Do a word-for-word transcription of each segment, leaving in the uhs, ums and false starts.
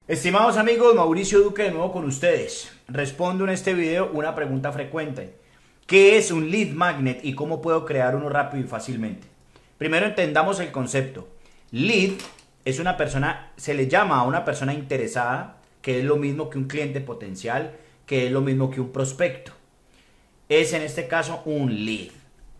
Estimados amigos, Mauricio Duque de nuevo con ustedes. Respondo en este video una pregunta frecuente. ¿Qué es un lead magnet y cómo puedo crear uno rápido y fácilmente? Primero entendamos el concepto. Lead es una persona, se le llama a una persona interesada, que es lo mismo que un cliente potencial, que es lo mismo que un prospecto. Es en este caso un lead.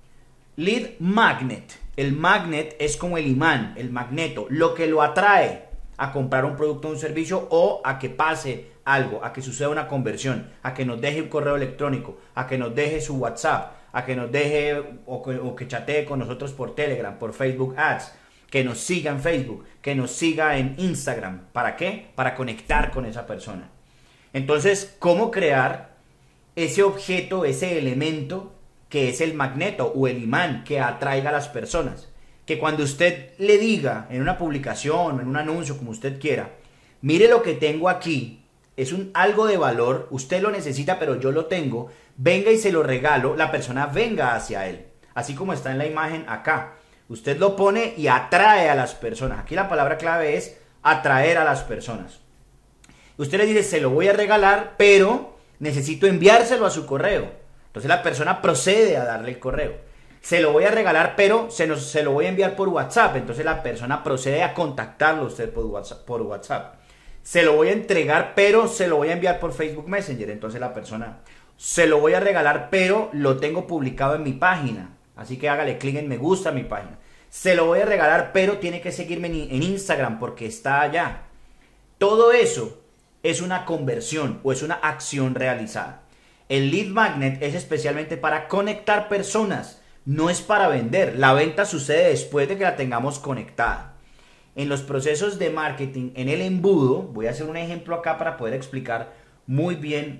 Lead magnet. El magnet es como el imán, el magneto, lo que lo atrae a comprar un producto o un servicio o a que pase algo, a que suceda una conversión, a que nos deje un correo electrónico, a que nos deje su WhatsApp, a que nos deje o que, o que chatee con nosotros por Telegram, por Facebook Ads, que nos siga en Facebook, que nos siga en Instagram. ¿Para qué? Para conectar con esa persona. Entonces, ¿cómo crear ese objeto, ese elemento que es el magneto o el imán que atraiga a las personas? Que cuando usted le diga en una publicación o en un anuncio, como usted quiera, mire lo que tengo aquí, es un algo de valor, usted lo necesita pero yo lo tengo, venga y se lo regalo, la persona venga hacia él, así como está en la imagen acá. Usted lo pone y atrae a las personas. Aquí la palabra clave es atraer a las personas. Usted le dice, se lo voy a regalar, pero necesito enviárselo a su correo. Entonces la persona procede a darle el correo. Se lo voy a regalar, pero se, nos, se lo voy a enviar por WhatsApp. Entonces la persona procede a contactarlo a usted por WhatsApp, por WhatsApp. Se lo voy a entregar, pero se lo voy a enviar por Facebook Messenger. Entonces la persona, se lo voy a regalar, pero lo tengo publicado en mi página. Así que hágale clic en me gusta a mi página. Se lo voy a regalar, pero tiene que seguirme en Instagram porque está allá. Todo eso es una conversión o es una acción realizada. El lead magnet es especialmente para conectar personas. No es para vender, la venta sucede después de que la tengamos conectada. En los procesos de marketing, en el embudo, voy a hacer un ejemplo acá para poder explicar muy bien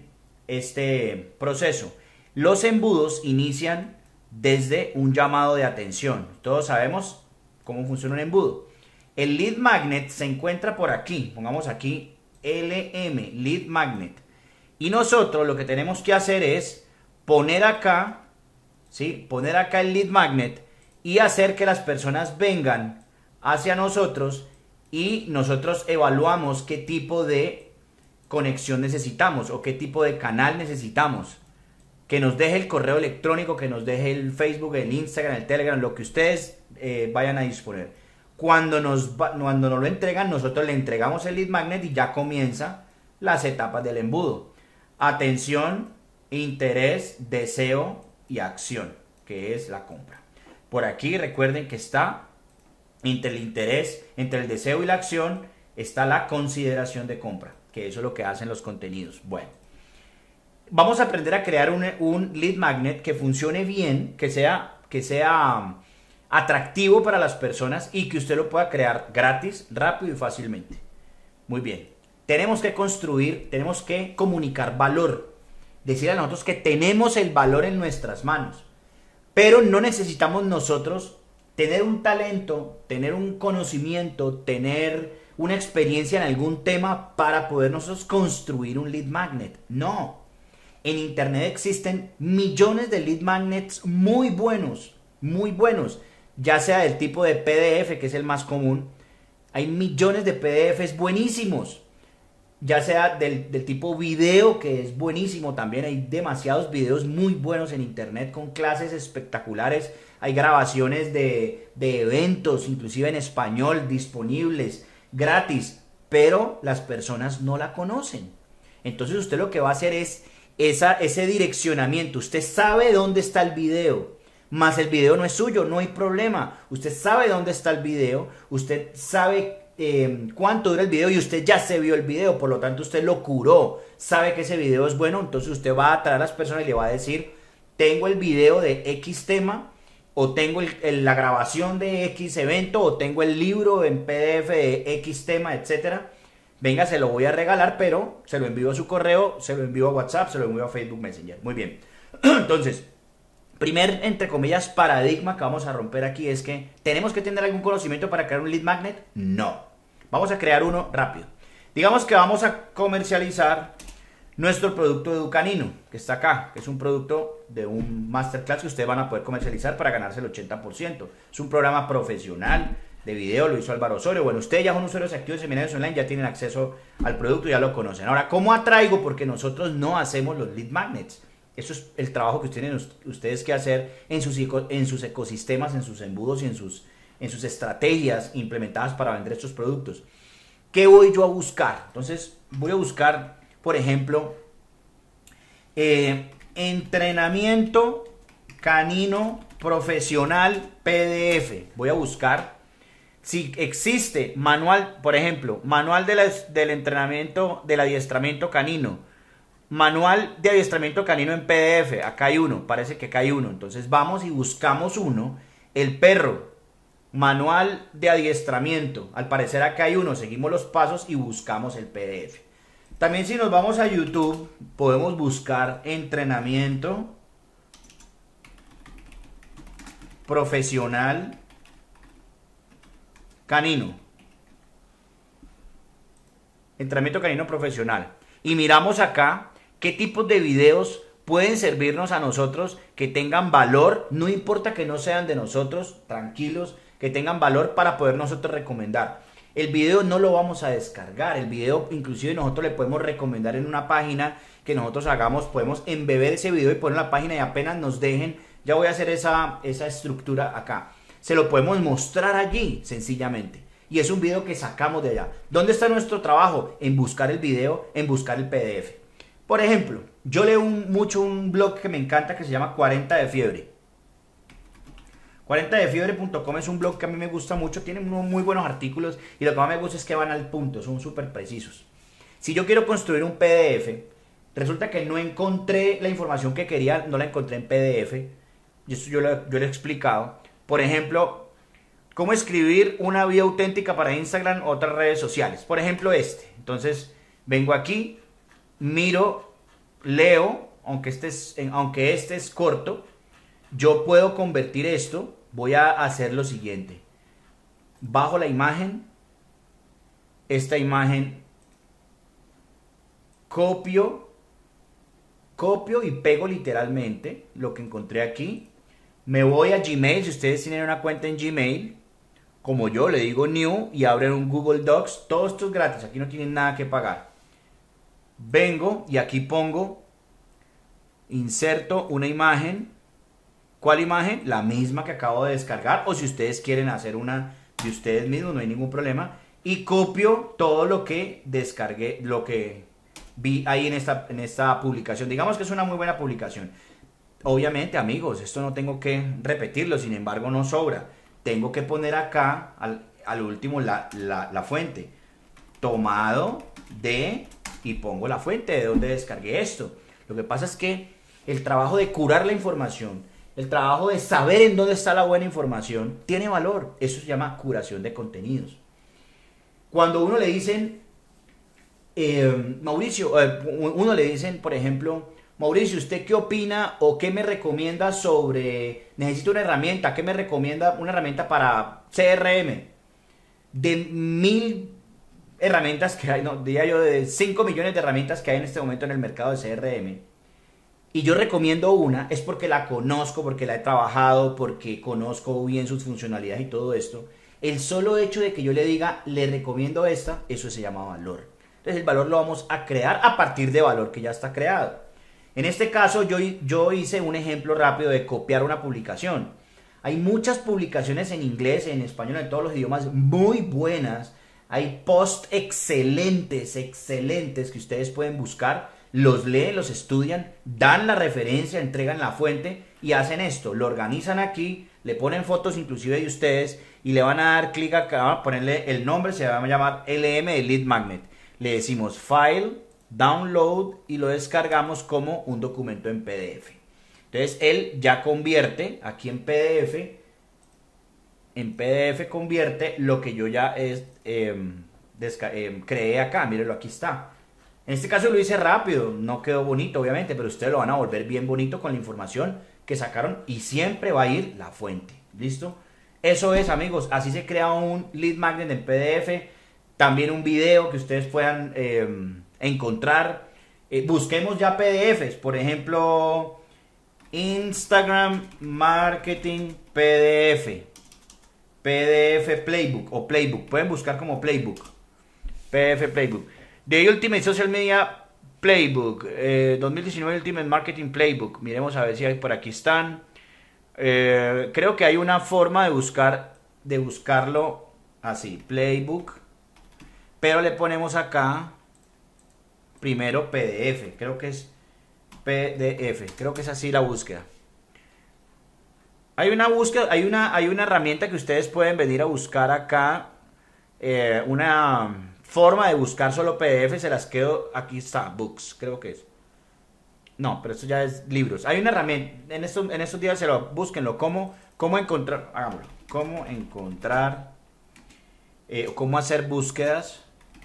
este proceso. Los embudos inician desde un llamado de atención. Todos sabemos cómo funciona un embudo. El lead magnet se encuentra por aquí, pongamos aquí L M, lead magnet. Y nosotros lo que tenemos que hacer es poner acá ¿sí? Poner acá el lead magnet y hacer que las personas vengan hacia nosotros y nosotros evaluamos qué tipo de conexión necesitamos o qué tipo de canal necesitamos. Que nos deje el correo electrónico, que nos deje el Facebook, el Instagram, el Telegram, lo que ustedes eh, vayan a disponer. Cuando nos, cuando nos lo entregan, nosotros le entregamos el lead magnet y ya comienza las etapas del embudo. Atención, interés, deseo y acción, que es la compra. Por aquí recuerden que está entre el interés, entre el deseo y la acción, está la consideración de compra, que eso es lo que hacen los contenidos. Bueno, vamos a aprender a crear un, un lead magnet que funcione bien, que sea, que sea atractivo para las personas y que usted lo pueda crear gratis, rápido y fácilmente. Muy bien, tenemos que construir, tenemos que comunicar valor. Decir a nosotros que tenemos el valor en nuestras manos, pero no necesitamos nosotros tener un talento, tener un conocimiento, tener una experiencia en algún tema para poder nosotros construir un lead magnet. No, en internet existen millones de lead magnets muy buenos, muy buenos, ya sea del tipo de P D F, que es el más común. Hay millones de P D Fs buenísimos. Ya sea del, del tipo video, que es buenísimo también. Hay demasiados videos muy buenos en internet con clases espectaculares. Hay grabaciones de, de eventos, inclusive en español, disponibles, gratis. Pero las personas no la conocen. Entonces usted lo que va a hacer es esa, ese direccionamiento. Usted sabe dónde está el video, más el video no es suyo, no hay problema. Usted sabe dónde está el video, usted sabe Eh, cuánto dura el video y usted ya se vio el video, por lo tanto usted lo curó, sabe que ese video es bueno, entonces usted va a atraer a las personas y le va a decir, tengo el video de X tema, o tengo el, el, la grabación de X evento, o tengo el libro en P D F de X tema, etcétera. Venga, se lo voy a regalar, pero se lo envío a su correo, se lo envío a WhatsApp, se lo envío a Facebook Messenger. Muy bien. Entonces, primer, entre comillas, paradigma que vamos a romper aquí es que ¿tenemos que tener algún conocimiento para crear un lead magnet? No. Vamos a crear uno rápido. Digamos que vamos a comercializar nuestro producto Educanino, que está acá, que es un producto de un masterclass que ustedes van a poder comercializar para ganarse el ochenta por ciento. Es un programa profesional de video lo hizo Álvaro Osorio. Bueno, ustedes ya son usuarios activos de seminarios online, ya tienen acceso al producto, ya lo conocen. Ahora, ¿cómo atraigo? Porque nosotros no hacemos los lead magnets. Eso es el trabajo que tienen ustedes que hacer en sus, en sus ecosistemas, en sus embudos y en sus, en sus estrategias implementadas para vender estos productos. ¿Qué voy yo a buscar? Entonces, voy a buscar, por ejemplo, eh, entrenamiento canino profesional P D F. Voy a buscar si existe manual, por ejemplo, manual de la, del entrenamiento, del adiestramiento canino, manual de adiestramiento canino en P D F. Acá hay uno, parece que acá hay uno. Entonces vamos y buscamos uno. El perro, manual de adiestramiento. Al parecer acá hay uno. Seguimos los pasos y buscamos el P D F. También si nos vamos a YouTube, podemos buscar entrenamiento profesional canino. Entrenamiento canino profesional. Y miramos acá qué tipos de videos pueden servirnos a nosotros, que tengan valor, no importa que no sean de nosotros, tranquilos, que tengan valor para poder nosotros recomendar. El video no lo vamos a descargar, el video inclusive nosotros le podemos recomendar en una página que nosotros hagamos, podemos embeber ese video y poner en la página y apenas nos dejen, ya voy a hacer esa, esa estructura acá. Se lo podemos mostrar allí, sencillamente. Y es un video que sacamos de allá. ¿Dónde está nuestro trabajo? En buscar el video, en buscar el P D F. Por ejemplo, yo leo un, mucho un blog que me encanta que se llama cuarenta de fiebre. cuarenta de fiebre punto com es un blog que a mí me gusta mucho, tiene unos muy buenos artículos y lo que más me gusta es que van al punto, son súper precisos. Si yo quiero construir un P D F, resulta que no encontré la información que quería, no la encontré en P D F, y eso yo lo, yo lo he explicado. Por ejemplo, cómo escribir una bio auténtica para Instagram o otras redes sociales. Por ejemplo, este. Entonces, vengo aquí, miro, leo, aunque este es, aunque este es corto, yo puedo convertir esto. Voy a hacer lo siguiente. Bajo la imagen, esta imagen, copio, copio y pego literalmente lo que encontré aquí. Me voy a Gmail, si ustedes tienen una cuenta en Gmail, como yo, le digo New y abren un Google Docs. Todo esto es gratis, aquí no tienen nada que pagar. Vengo y aquí pongo, inserto una imagen. ¿Cuál imagen? La misma que acabo de descargar, o si ustedes quieren hacer una de ustedes mismos, no hay ningún problema. Y copio todo lo que descargué, lo que vi ahí en esta, en esta publicación. Digamos que es una muy buena publicación. Obviamente, amigos, esto no tengo que repetirlo, sin embargo no sobra. Tengo que poner acá, al, al último, la, la, la fuente. Tomado de, y pongo la fuente de donde descargué esto. Lo que pasa es que el trabajo de curar la información, el trabajo de saber en dónde está la buena información, tiene valor. Eso se llama curación de contenidos. Cuando uno le dicen, eh, Mauricio, eh, uno le dicen, por ejemplo, Mauricio, ¿usted qué opina o qué me recomienda sobre, necesito una herramienta, qué me recomienda una herramienta para C R M? De mil herramientas que hay, no, diría yo de cinco millones de herramientas que hay en este momento en el mercado de C R M. Y yo recomiendo una, es porque la conozco, porque la he trabajado, porque conozco bien sus funcionalidades y todo esto. El solo hecho de que yo le diga, le recomiendo esta, eso se llama valor. Entonces el valor lo vamos a crear a partir de valor que ya está creado. En este caso yo, yo hice un ejemplo rápido de copiar una publicación. Hay muchas publicaciones en inglés, en español, en todos los idiomas muy buenas. Hay posts excelentes, excelentes que ustedes pueden buscar. Los leen, los estudian, dan la referencia, entregan la fuente y hacen esto. Lo organizan aquí, le ponen fotos inclusive de ustedes y le van a dar clic acá, van a ponerle el nombre, se va a llamar L M de Lead Magnet. Le decimos File, Download y lo descargamos como un documento en P D F. Entonces él ya convierte aquí en P D F, en P D F convierte lo que yo ya es, eh, eh, creé acá. Mírenlo, aquí está. En este caso lo hice rápido, no quedó bonito obviamente, pero ustedes lo van a volver bien bonito con la información que sacaron y siempre va a ir la fuente. ¿Listo? Eso es, amigos, así se crea un lead magnet en P D F. También un video que ustedes puedan eh, encontrar. Eh, busquemos ya P D Fs, por ejemplo, Instagram Marketing P D F. P D F Playbook o Playbook. Pueden buscar como Playbook. P D F Playbook. The Ultimate Social Media Playbook. Eh, dos mil diecinueve Ultimate Marketing Playbook. Miremos a ver si hay por aquí están. Eh, creo que hay una forma de buscar, de buscarlo así. Playbook. Pero le ponemos acá primero P D F. Creo que es P D F. Creo que es así la búsqueda. Hay una búsqueda, hay una, hay una herramienta que ustedes pueden venir a buscar acá. Eh, una forma de buscar solo P D F. Se las quedo. Aquí está. Books. Creo que es. No, pero esto ya es libros. Hay una herramienta. En estos, en estos días se lo búsquenlo. ¿Cómo, cómo encontrar? Hagámoslo. Cómo encontrar. Eh, cómo hacer búsquedas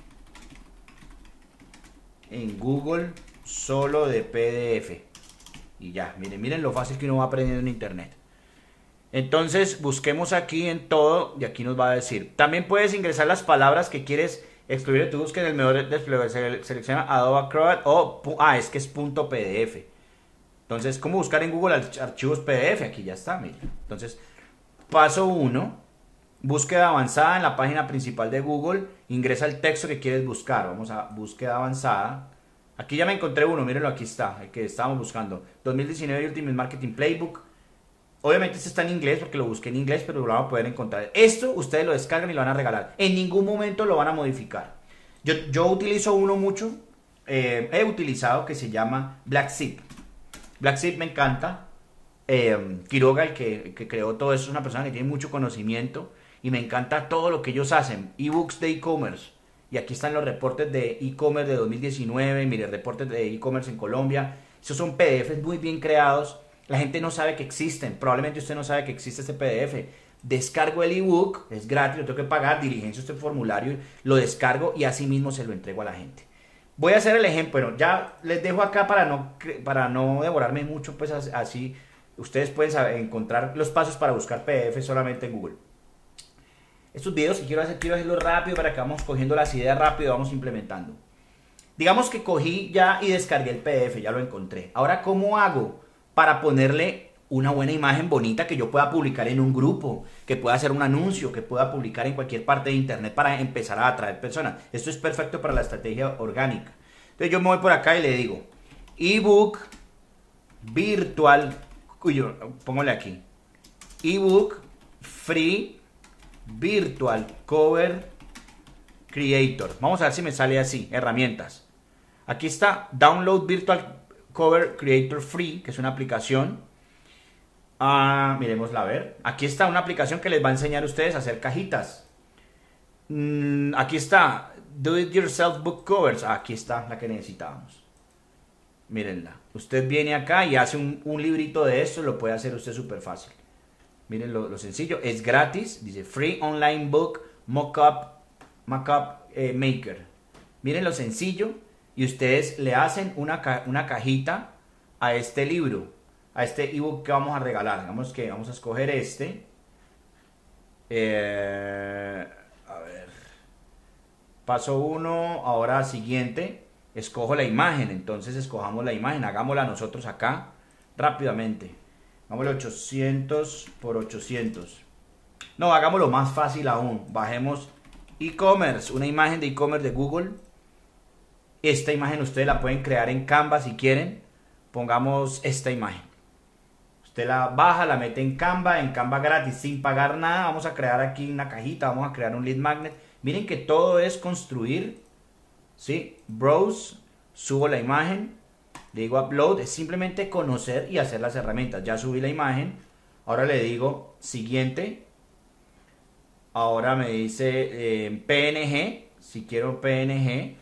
en Google solo de P D F. Y ya. Miren, miren lo fácil que uno va aprendiendo en internet. Entonces busquemos aquí en todo y aquí nos va a decir. También puedes ingresar las palabras que quieres excluir de tu búsqueda en el menú de desplegable. Selecciona Adobe Acrobat o... Ah, es que es punto P D F. Entonces, ¿cómo buscar en Google archivos P D F? Aquí ya está, mira. Entonces, paso uno. Búsqueda avanzada en la página principal de Google. Ingresa el texto que quieres buscar. Vamos a búsqueda avanzada. Aquí ya me encontré uno, mírenlo, aquí está, el que estábamos buscando. dos mil diecinueve Ultimate Marketing Playbook. Obviamente este está en inglés porque lo busqué en inglés, pero lo van a poder encontrar. Esto ustedes lo descargan y lo van a regalar. En ningún momento lo van a modificar. Yo, yo utilizo uno mucho, eh, he utilizado que se llama Blacksheep. Blacksheep me encanta. Eh, Quiroga, el que, que creó todo eso, es una persona que tiene mucho conocimiento y me encanta todo lo que ellos hacen. Ebooks de e-commerce. Y aquí están los reportes de e-commerce de dos mil diecinueve, mire, reportes de e-commerce en Colombia. Esos son P D Fs muy bien creados. La gente no sabe que existen. Probablemente usted no sabe que existe este P D F. Descargo el ebook, es gratis, lo tengo que pagar, diligencio este formulario, lo descargo y así mismo se lo entrego a la gente. Voy a hacer el ejemplo. Bueno, ya les dejo acá para no, para no devorarme mucho, pues así ustedes pueden saber, encontrar los pasos para buscar P D F solamente en Google. Estos videos que quiero hacer, quiero hacerlo rápido para que vamos cogiendo las ideas rápido y vamos implementando. Digamos que cogí ya y descargué el P D F, ya lo encontré. Ahora, ¿cómo hago para ponerle una buena imagen bonita que yo pueda publicar en un grupo, que pueda hacer un anuncio, que pueda publicar en cualquier parte de internet para empezar a atraer personas? Esto es perfecto para la estrategia orgánica. Entonces yo me voy por acá y le digo ebook virtual, cuyo, póngale aquí, ebook free virtual cover creator. Vamos a ver si me sale así, herramientas. Aquí está download virtual cover creator free, que es una aplicación. Ah, miremosla a ver. Aquí está una aplicación que les va a enseñar a ustedes a hacer cajitas. Mm, aquí está do it yourself book covers. Ah, aquí está la que necesitábamos. Mírenla. Usted viene acá y hace un, un librito de esto. Lo puede hacer usted súper fácil. Miren lo, lo sencillo. Es gratis. Dice free online book mockup mockup eh, maker. Miren lo sencillo. Y ustedes le hacen una, ca una cajita a este libro, a este ebook que vamos a regalar. Digamos que vamos a escoger este. Eh, a ver. Paso uno, ahora siguiente. Escojo la imagen. Entonces escojamos la imagen. Hagámosla nosotros acá rápidamente. Hagámoslo ochocientos por ochocientos. No, hagámoslo más fácil aún. Bajemos e-commerce, una imagen de e-commerce de Google. Esta imagen ustedes la pueden crear en Canva si quieren. Pongamos esta imagen. Usted la baja, la mete en Canva, en Canva gratis, sin pagar nada. Vamos a crear aquí una cajita, vamos a crear un lead magnet. Miren que todo es construir. ¿Sí? Browse, subo la imagen, le digo upload, es simplemente conocer y hacer las herramientas. Ya subí la imagen, ahora le digo siguiente. Ahora me dice eh, P N G, si quiero P N G.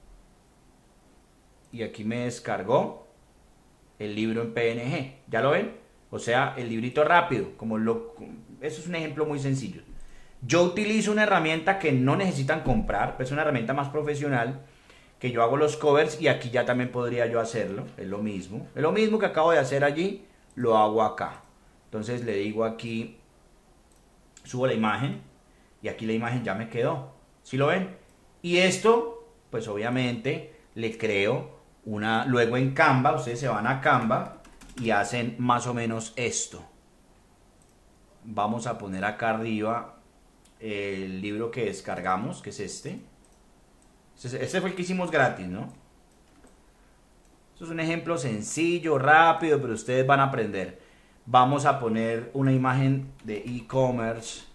Y aquí me descargó el libro en P N G. ¿Ya lo ven? O sea, el librito rápido. Como lo, eso es un ejemplo muy sencillo. Yo utilizo una herramienta que no necesitan comprar. Es una herramienta más profesional. Que yo hago los covers y aquí ya también podría yo hacerlo. Es lo mismo. Es lo mismo que acabo de hacer allí. Lo hago acá. Entonces le digo aquí. Subo la imagen. Y aquí la imagen ya me quedó. ¿Sí lo ven? Y esto, pues obviamente, le creo una, luego en Canva, ustedes se van a Canva y hacen más o menos esto. Vamos a poner acá arriba el libro que descargamos, que es este. Este fue el que hicimos gratis, ¿no? Esto es un ejemplo sencillo, rápido, pero ustedes van a aprender. Vamos a poner una imagen de e-commerce.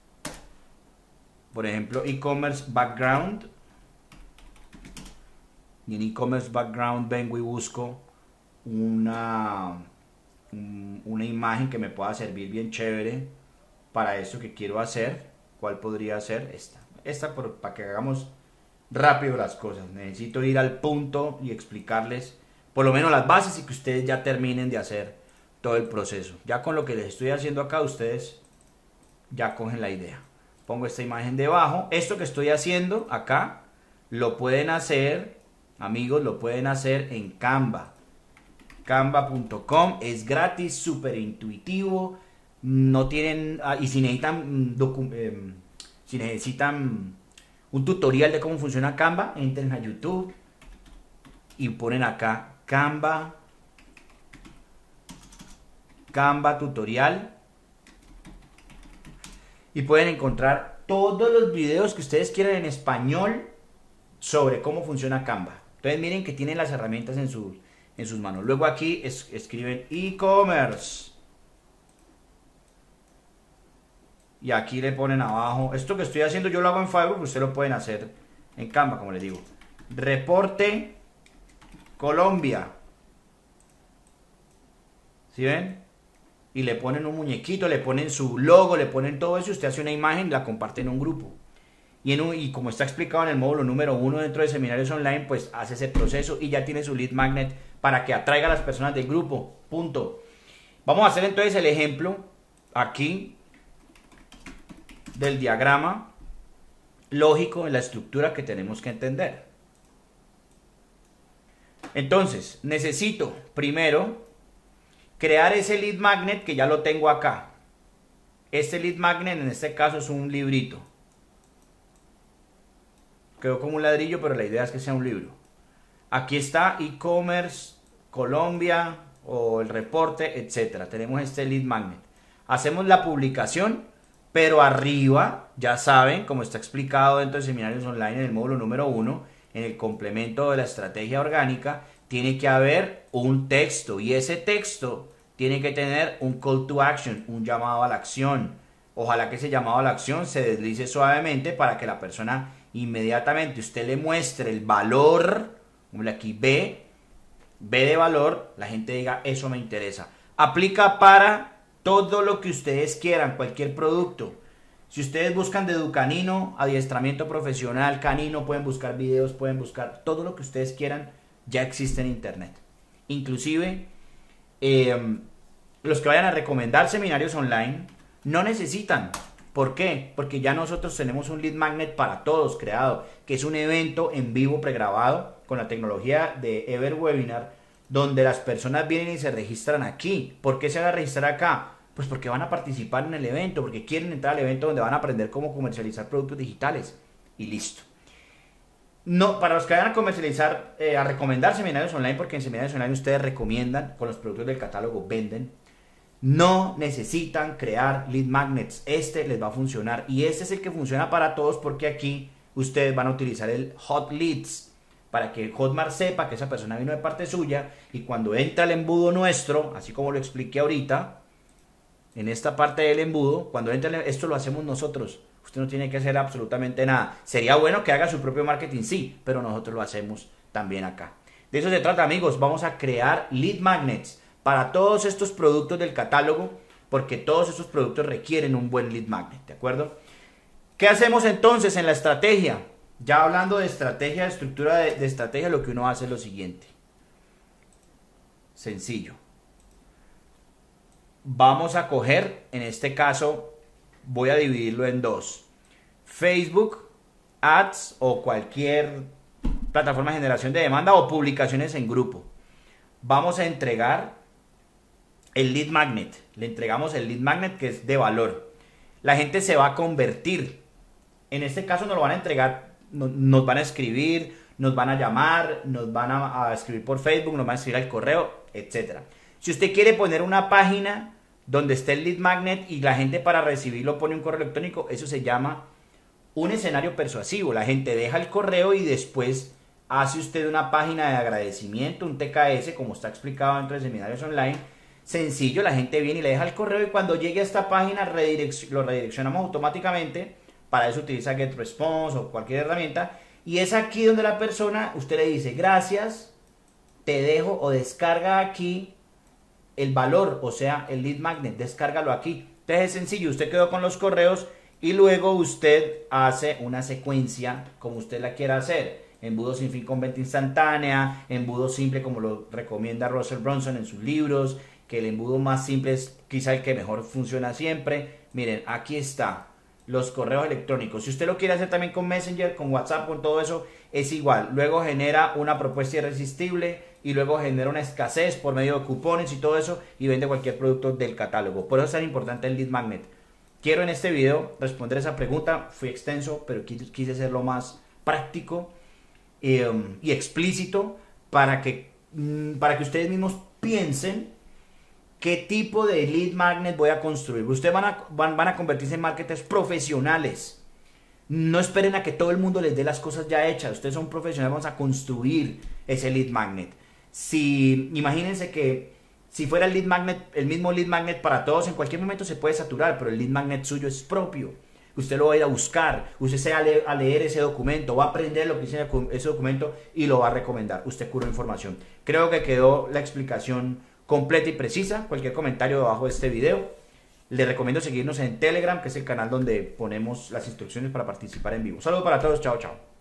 Por ejemplo, e-commerce background. Y en e-commerce background vengo y busco una, una imagen que me pueda servir bien chévere para esto que quiero hacer. ¿Cuál podría ser? Esta. Esta por, para que hagamos rápido las cosas. Necesito ir al punto y explicarles por lo menos las bases y que ustedes ya terminen de hacer todo el proceso. Ya con lo que les estoy haciendo acá, ustedes ya cogen la idea. Pongo esta imagen debajo. Esto que estoy haciendo acá lo pueden hacer, amigos, lo pueden hacer en Canva. Canva punto com, es gratis, súper intuitivo. No tienen, y si necesitan, eh, si necesitan un tutorial de cómo funciona Canva, entren a YouTube y ponen acá Canva, Canva tutorial, y pueden encontrar todos los videos que ustedes quieran en español sobre cómo funciona Canva. Entonces miren que tienen las herramientas en, su, en sus manos. Luego aquí es, escriben e-commerce. Y aquí le ponen abajo, esto que estoy haciendo yo lo hago en Fiverr, ustedes lo pueden hacer en Canva, como les digo. Reporte Colombia. ¿Sí ven? Y le ponen un muñequito, le ponen su logo, le ponen todo eso, usted hace una imagen y la comparte en un grupo. Y, en un, y como está explicado en el módulo número uno dentro de Seminarios Online, pues hace ese proceso y ya tiene su lead magnet para que atraiga a las personas del grupo. Punto. Vamos a hacer entonces el ejemplo aquí del diagrama lógico en la estructura que tenemos que entender. Entonces, necesito primero crear ese lead magnet que ya lo tengo acá. Este lead magnet en este caso es un librito. Quedó como un ladrillo, pero la idea es que sea un libro. Aquí está e-commerce Colombia o el reporte, etcétera. Tenemos este lead magnet. Hacemos la publicación, pero arriba, ya saben, como está explicado dentro de Seminarios Online en el módulo número uno, en el complemento de la estrategia orgánica, tiene que haber un texto y ese texto tiene que tener un call to action, un llamado a la acción. Ojalá que ese llamado a la acción se deslice suavemente para que la persona inmediatamente usted le muestre el valor, como aquí B, B de valor, la gente diga eso me interesa. Aplica para todo lo que ustedes quieran, cualquier producto. Si ustedes buscan de Educanino, adiestramiento profesional, canino, pueden buscar videos, pueden buscar todo lo que ustedes quieran, ya existe en internet. Inclusive, eh, los que vayan a recomendar seminarios online, no necesitan. ¿Por qué? Porque ya nosotros tenemos un lead magnet para todos creado, que es un evento en vivo pregrabado con la tecnología de EverWebinar, donde las personas vienen y se registran aquí. ¿Por qué se van a registrar acá? Pues porque van a participar en el evento, porque quieren entrar al evento donde van a aprender cómo comercializar productos digitales. Y listo. No, para los que vayan a comercializar, eh, a recomendar seminarios online, porque en seminarios online ustedes recomiendan, con los productos del catálogo venden. No necesitan crear lead magnets. Este les va a funcionar. Y este es el que funciona para todos, porque aquí ustedes van a utilizar el Hot Leads, para que Hotmart sepa que esa persona vino de parte suya y cuando entra el embudo nuestro, así como lo expliqué ahorita, en esta parte del embudo, cuando entra el, esto lo hacemos nosotros. Usted no tiene que hacer absolutamente nada. Sería bueno que haga su propio marketing, sí, pero nosotros lo hacemos también acá. De eso se trata, amigos. Vamos a crear lead magnets para todos estos productos del catálogo, porque todos estos productos requieren un buen lead magnet, ¿de acuerdo? ¿Qué hacemos entonces en la estrategia? Ya hablando de estrategia, de estructura de, de estrategia, lo que uno hace es lo siguiente. Sencillo. Vamos a coger, en este caso, voy a dividirlo en dos. Facebook, Ads o cualquier plataforma de generación de demanda o publicaciones en grupo. Vamos a entregar el lead magnet. Le entregamos el lead magnet que es de valor. La gente se va a convertir. En este caso nos lo van a entregar, nos van a escribir, nos van a llamar, nos van a, a escribir por Facebook, nos van a escribir al correo, etcétera. Si usted quiere poner una página donde esté el lead magnet y la gente para recibirlo pone un correo electrónico, eso se llama un escenario persuasivo. La gente deja el correo y después hace usted una página de agradecimiento, un T K S, como está explicado dentro de seminarios online. Sencillo, la gente viene y le deja el correo y cuando llegue a esta página redirec- lo redireccionamos automáticamente. Para eso utiliza GetResponse o cualquier herramienta. Y es aquí donde la persona, usted le dice gracias, te dejo o descarga aquí el valor, o sea, el lead magnet, descárgalo aquí. Entonces es sencillo, usted quedó con los correos y luego usted hace una secuencia como usted la quiera hacer. Embudo sin fin con venta instantánea, embudo simple como lo recomienda Russell Brunson en sus libros, que el embudo más simple es quizá el que mejor funciona siempre. Miren, aquí está, los correos electrónicos. Si usted lo quiere hacer también con Messenger, con WhatsApp, con todo eso, es igual. Luego genera una propuesta irresistible y luego genera una escasez por medio de cupones y todo eso y vende cualquier producto del catálogo. Por eso es tan importante el lead magnet. Quiero en este video responder esa pregunta. Fui extenso, pero quise hacerlo más práctico eh, y explícito para que, para que ustedes mismos piensen qué tipo de lead magnet voy a construir. Ustedes van a, van, van a convertirse en marketers profesionales. No esperen a que todo el mundo les dé las cosas ya hechas. Ustedes son profesionales, vamos a construir ese lead magnet. Si, imagínense que si fuera el lead magnet, el mismo lead magnet para todos, en cualquier momento se puede saturar, pero el lead magnet suyo es propio. Usted lo va a ir a buscar, usted se va a leer, a leer ese documento, va a aprender lo que dice ese documento y lo va a recomendar. Usted curó información. Creo que quedó la explicación completa y precisa. Cualquier comentario debajo de este video. Les recomiendo seguirnos en Telegram, que es el canal donde ponemos las instrucciones para participar en vivo. Saludos para todos, chao, chao.